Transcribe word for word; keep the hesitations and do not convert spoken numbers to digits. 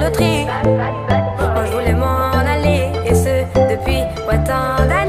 loterie. Moi je voulais m'en aller, et ce depuis ouais, tant d'années.